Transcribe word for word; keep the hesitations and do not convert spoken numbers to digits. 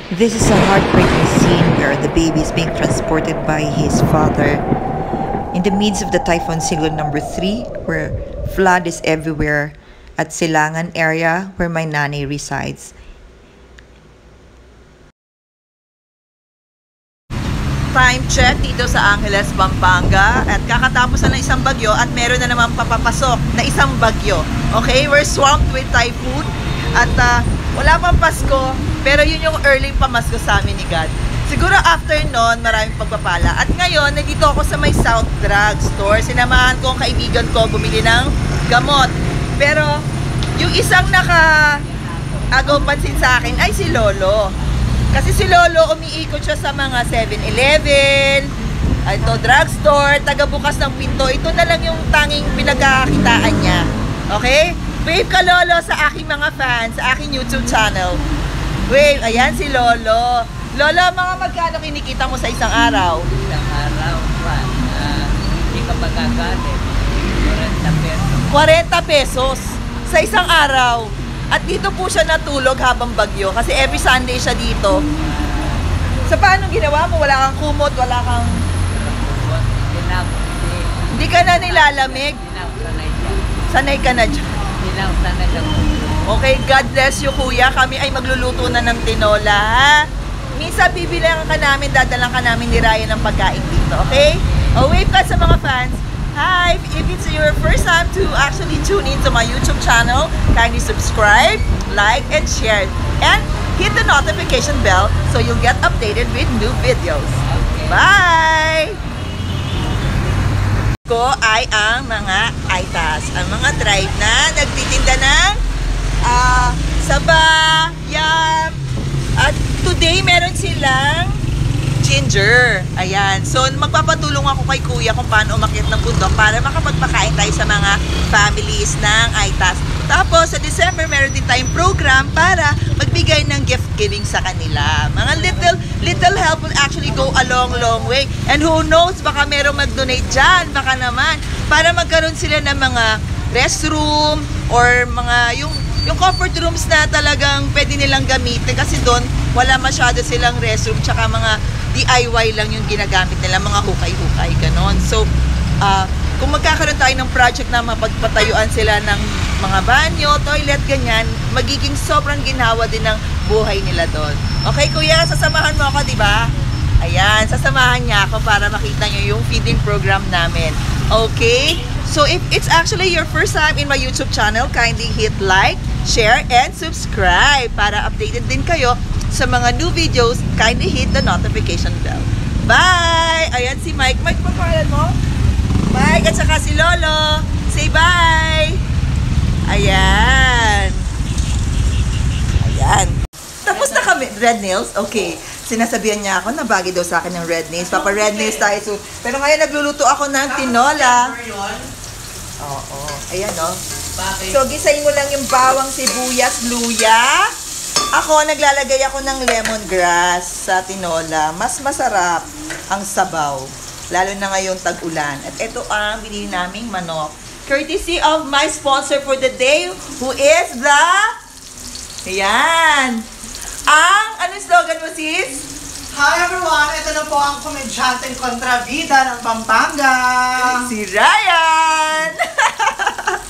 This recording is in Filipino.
This is a heartbreaking scene where the baby is being transported by his father in the midst of the Typhoon Signal number three, where flood is everywhere at Silangan area where my nanay resides. Time check dito sa Angeles, Pampanga, at kakatapos na ng isang bagyo at meron na naman papapasok na isang bagyo. Okay, we're swamped with typhoon at uh, wala pang Pasko, pero yun yung early pamasko sa amin ni God. Siguro after nun, maraming pagpapala. At ngayon, nandito ako sa may South Drug Store. Sinamahan ko ang kaibigan ko bumili ng gamot. Pero yung isang naka-agaw pansin sa akin ay si Lolo. Kasi si Lolo, umiikot siya sa mga seven eleven, ito, drugstore, taga-bukas ng pinto. Ito na lang yung tanging pinagkakakitaan niya. Okay? Wave ka, Lolo, sa aking mga fans, sa aking YouTube channel. Wave, ayan si Lolo. Lolo, mga magkano kinikita mo sa isang araw? Isang araw, Juan, uh, hindi ka magagalit. forty pesos. forty pesos sa isang araw. At dito po siya natulog habang bagyo kasi every Sunday siya dito. Sa paano ginawa mo? Wala kang kumot, wala kang... Hindi ka na nilalamig? Sanay ka na dyan. Okay, God bless you, kuya. Kami ay magluluto na ng tinola, ha? Minsan bibilang ka namin, dadalang ka namin ni Ryan ng pagkain dito, okay? O, wave ka sa mga fans. Hi! If it's your first time to actually tune in to my YouTube channel, kindly subscribe, like, and share. And hit the notification bell so you'll get updated with new videos. Bye! Ko ay ang mga aitas, ang mga tribe na nagtitinda ng uh, saba, yam, at today meron silang ginger. Ayan. So, magpapatulong ako kay kuya kung paano umakyat ng bundok para makapagpakain tayo sa mga families ng Aitas. Tapos, sa December, meron din tayong program para magbigay ng gift giving sa kanila. Mga little, little help will actually go a long, long way. And who knows, baka meron mag-donate dyan, baka naman, para magkaroon sila ng mga restroom or mga, yung, yung comfort rooms na talagang pwede nilang gamitin kasi doon, wala masyado silang restroom, tsaka mga D I Y lang yung ginagamit nila, mga hukay-hukay, ganon. So, uh, kung magkakaroon tayo ng project na mapagpatayuan sila ng mga banyo, toilet, ganyan, magiging sobrang ginhawa din ng buhay nila doon. Okay, kuya, sasamahan mo ako, di ba? Ayan, sasamahan niya ako para makita niyo yung feeding program namin. Okay? So, if it's actually your first time in my YouTube channel, kindly hit like, share, and subscribe para updated din kayo sa mga new videos. Kindly hit the notification bell. Bye! Ayan si Mike. Mike, pagpapalan mo? Mike, at saka si Lolo. Say bye! Ayan. Ayan. Tapos na kami. Red nails? Okay. Sinasabihan niya ako na bagay daw sa akin ng red nails. Papa, red nails tayo. So, pero ngayon nagluluto ako ng tinola. Oo. Ayan, o. Oh. So, gisayin mo lang yung bawang, sibuyas, luya. Ako, naglalagay ako ng lemongrass sa tinola. Mas masarap ang sabaw. Lalo na ngayong tag-ulan. At ito ang binili naming manok. Courtesy of my sponsor for the day, who is the... Ayan. Ang, anong slogan mo, sis? Hi everyone! Ito na po ang komedyanteng kontrabida ng Pampanga. Si Ryan!